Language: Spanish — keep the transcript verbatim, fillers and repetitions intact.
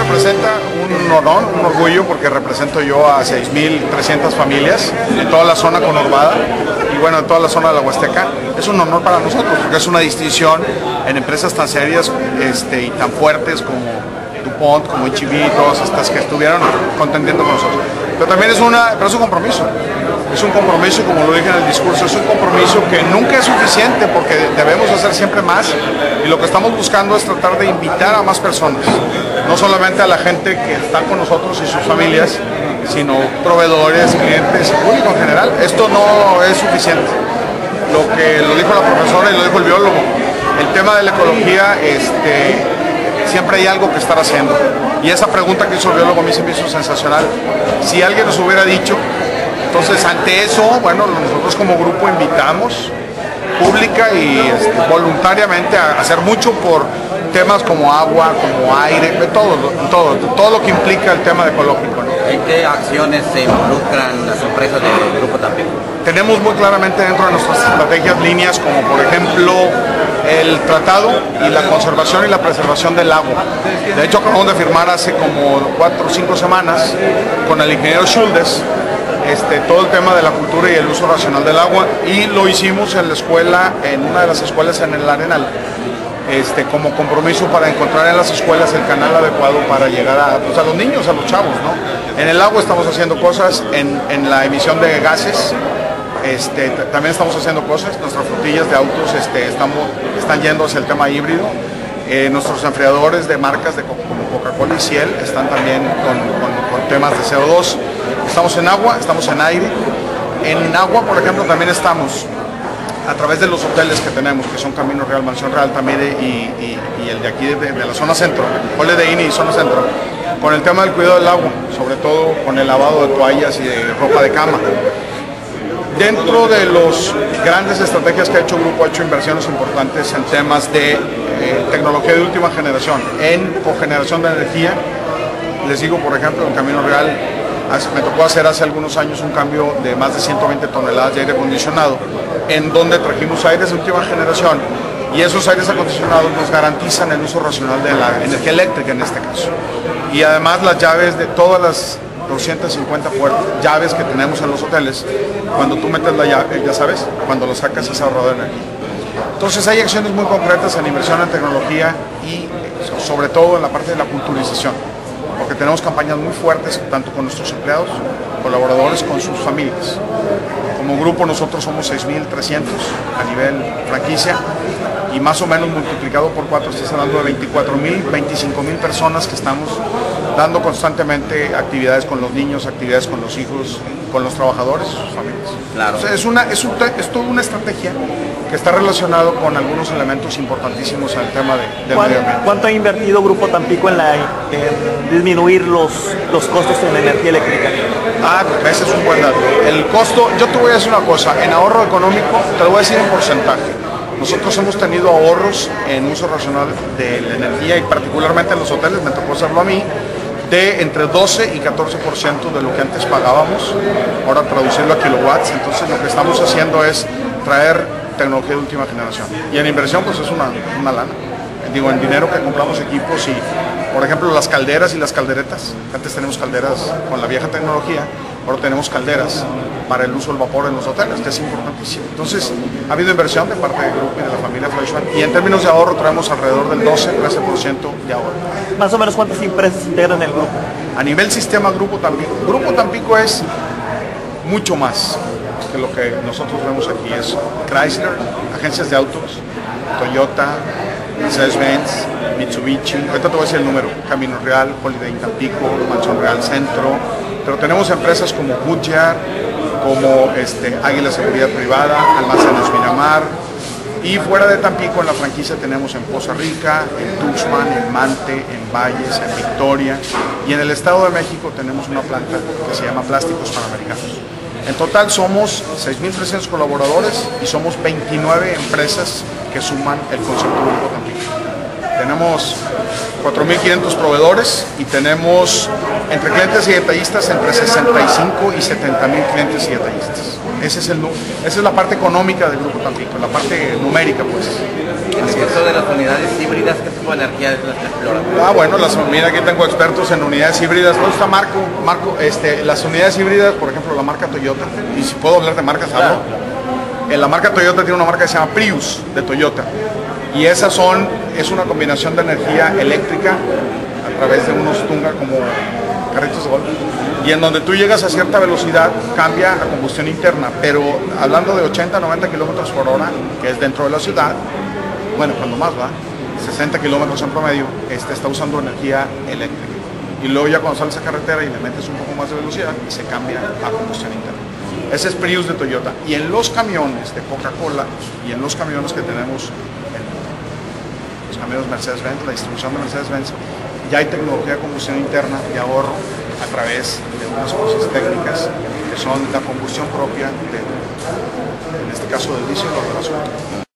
representa un honor, un orgullo, porque represento yo a seis mil trescientas familias en toda la zona conurbada y bueno, en toda la zona de la Huasteca. Es un honor para nosotros, porque es una distinción en empresas tan serias este, y tan fuertes como DuPont, como H I V, todas estas que estuvieron contendiendo con nosotros. Pero también es, una, pero es un compromiso. Es un compromiso, como lo dije en el discurso, es un compromiso que nunca es suficiente porque debemos hacer siempre más y lo que estamos buscando es tratar de invitar a más personas, no solamente a la gente que está con nosotros y sus familias, sino proveedores, clientes, público en general. Esto no es suficiente. Lo que lo dijo la profesora y lo dijo el biólogo, el tema de la ecología, este, siempre hay algo que estar haciendo. Y esa pregunta que hizo el biólogo a mí se me hizo sensacional. Si alguien nos hubiera dicho, entonces ante eso, bueno, nosotros como grupo invitamos pública y este, voluntariamente a hacer mucho por temas como agua, como aire, todo, todo, todo lo que implica el tema ecológico, ¿no? ¿En qué acciones se involucran las empresas del Grupo Tampico? Tenemos muy claramente dentro de nuestras estrategias líneas como por ejemplo el tratado y la conservación y la preservación del agua. De hecho acabamos de firmar hace como cuatro o cinco semanas con el ingeniero Schuldes Este, todo el tema de la cultura y el uso racional del agua, y lo hicimos en la escuela, en una de las escuelas en el Arenal, este, como compromiso para encontrar en las escuelas el canal adecuado para llegar a, pues, a los niños, a los chavos, ¿no? En el agua estamos haciendo cosas, en, en la emisión de gases, este, también estamos haciendo cosas, nuestras flotillas de autos este, estamos, están yendo hacia el tema híbrido. Eh, nuestros enfriadores de marcas de, como Coca-Cola y Ciel están también con, con, con temas de C O dos. Estamos en agua, estamos en aire. En agua, por ejemplo, también estamos a través de los hoteles que tenemos, que son Camino Real, Mansión Real también y, y, y el de aquí de, de la zona centro, Holiday Inn y zona centro, con el tema del cuidado del agua, sobre todo con el lavado de toallas y de ropa de cama. Dentro de las grandes estrategias que ha hecho el grupo, ha hecho inversiones importantes en temas de eh, tecnología de última generación, en cogeneración de energía. Les digo, por ejemplo, en Camino Real, hace, me tocó hacer hace algunos años un cambio de más de ciento veinte toneladas de aire acondicionado, en donde trajimos aires de última generación, y esos aires acondicionados nos garantizan el uso racional de la energía eléctrica en este caso. Y además las llaves de todas las doscientas cincuenta puertas, llaves que tenemos en los hoteles, cuando tú metes la llave, ya sabes, cuando lo sacas es ahorrador de energía. Entonces hay acciones muy concretas en inversión en tecnología y sobre todo en la parte de la culturización, porque tenemos campañas muy fuertes tanto con nuestros empleados, colaboradores, con sus familias. Como grupo nosotros somos seis mil trescientos a nivel franquicia y más o menos multiplicado por cuatro, estás hablando de veinticuatro mil, veinticinco mil personas que estamos dando constantemente actividades con los niños, actividades con los hijos, con los trabajadores y sus familias. Claro. O sea, es, una, es, un, es toda una estrategia que está relacionado con algunos elementos importantísimos en el tema de, del ¿Cuánto, medio ambiente. ¿Cuánto ha invertido Grupo Tampico en, la, en disminuir los, los costos en la energía eléctrica? Ah, ese es un buen dato. El costo, yo te voy a decir una cosa, en ahorro económico, te lo voy a decir en porcentaje. Nosotros hemos tenido ahorros en uso racional de la energía y particularmente en los hoteles, me tocó hacerlo a mí, de entre doce y catorce por ciento de lo que antes pagábamos, ahora traducirlo a kilowatts. Entonces lo que estamos haciendo es traer tecnología de última generación. Y en inversión pues es una, una lana. Digo, en dinero que compramos equipos y, por ejemplo, las calderas y las calderetas. Antes tenemos calderas con la vieja tecnología, ahora tenemos calderas para el uso del vapor en los hoteles, que es importantísimo. Entonces, ha habido inversión de parte del grupo y de la familia Fleischmann, y en términos de ahorro traemos alrededor del doce a trece por ciento de ahorro. Más o menos, ¿cuántas empresas integran el grupo? A nivel sistema Grupo Tampico, Grupo Tampico es mucho más que lo que nosotros vemos aquí. Es Chrysler, agencias de autos, Toyota, Mercedes-Benz, Mitsubishi, ahorita te voy a decir el número, Camino Real, Holiday Inn Tampico, Mansión Real Centro, pero tenemos empresas como Goodyear, como este, Águila Seguridad Privada, Almacenes Miramar, y fuera de Tampico en la franquicia tenemos en Poza Rica, en Tuxpan, en Mante, en Valles, en Victoria, y en el Estado de México tenemos una planta que se llama Plásticos Panamericanos. En total somos seis mil trescientos colaboradores y somos veintinueve empresas que suman el concepto Grupo Tampico. Tenemos cuatro mil quinientos proveedores y tenemos entre clientes y detallistas entre sesenta y cinco y setenta mil clientes y detallistas. Ese es el, esa es la parte económica del Grupo Tampico, la parte numérica, pues. En el caso de las unidades híbridas, ¿qué tipo de energía es la que exploran? Ah, bueno, las, mira, aquí tengo expertos en unidades híbridas. ¿Dónde está Marco? Marco, este, las unidades híbridas, por ejemplo, la marca Toyota, y si puedo hablar de marcas, hablo. Eh, la marca Toyota tiene una marca que se llama Prius, de Toyota. Y esas son, es una combinación de energía eléctrica a través de unos tunga como carritos de golf. Y en donde tú llegas a cierta velocidad, cambia a combustión interna. Pero hablando de ochenta a noventa kilómetros por hora, que es dentro de la ciudad, bueno, cuando más va, sesenta kilómetros en promedio, este está usando energía eléctrica. Y luego ya cuando sales a carretera y le metes un poco más de velocidad, se cambia a combustión interna. Ese es Prius de Toyota. Y en los camiones de Coca-Cola y en los camiones que tenemos, en los camiones Mercedes-Benz, la distribución de Mercedes-Benz, ya hay tecnología de combustión interna de ahorro a través de unas cosas técnicas que son la combustión propia, de, en este caso del diésel o del azúcar.